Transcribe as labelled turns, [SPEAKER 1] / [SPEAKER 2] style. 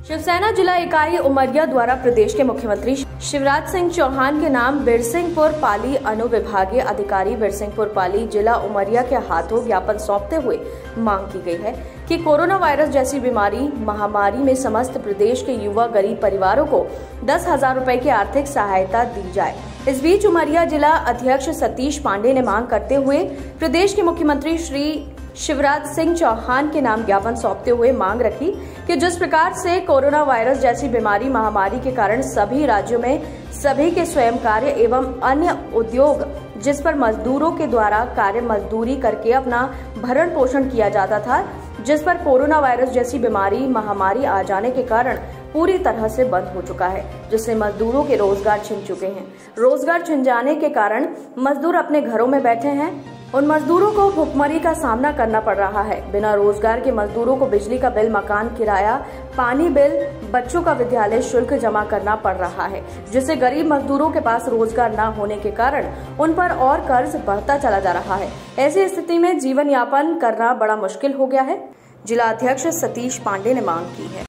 [SPEAKER 1] शिवसेना जिला इकाई उमरिया द्वारा प्रदेश के मुख्यमंत्री शिवराज सिंह चौहान के नाम बिरसिंहपुर पाली अनुविभागीय अधिकारी बिरसिंहपुर पाली जिला उमरिया के हाथों ज्ञापन सौंपते हुए मांग की गई है कि कोरोना वायरस जैसी बीमारी महामारी में समस्त प्रदेश के युवा गरीब परिवारों को 10,000 रुपए की आर्थिक सहायता दी जाए। इस बीच उमरिया जिला अध्यक्ष सतीश पांडे ने मांग करते हुए प्रदेश के मुख्यमंत्री श्री शिवराज सिंह चौहान के नाम ज्ञापन सौंपते हुए मांग रखी कि जिस प्रकार से कोरोना वायरस जैसी बीमारी महामारी के कारण सभी राज्यों में सभी के स्वयं कार्य एवं अन्य उद्योग जिस पर मजदूरों के द्वारा कार्य मजदूरी करके अपना भरण पोषण किया जाता था, जिस पर कोरोना वायरस जैसी बीमारी महामारी आ जाने के कारण पूरी तरह से बंद हो चुका है, जिससे मजदूरों के रोजगार छिन चुके हैं। रोजगार छिन जाने के कारण मजदूर अपने घरों में बैठे हैं। उन मजदूरों को भुखमरी का सामना करना पड़ रहा है। बिना रोजगार के मजदूरों को बिजली का बिल, मकान किराया, पानी बिल, बच्चों का विद्यालय शुल्क जमा करना पड़ रहा है, जिससे गरीब मजदूरों के पास रोजगार न होने के कारण उन पर और कर्ज बढ़ता चला जा रहा है। ऐसी स्थिति में जीवन यापन करना बड़ा मुश्किल हो गया है। जिला अध्यक्ष सतीश पांडे ने मांग की है।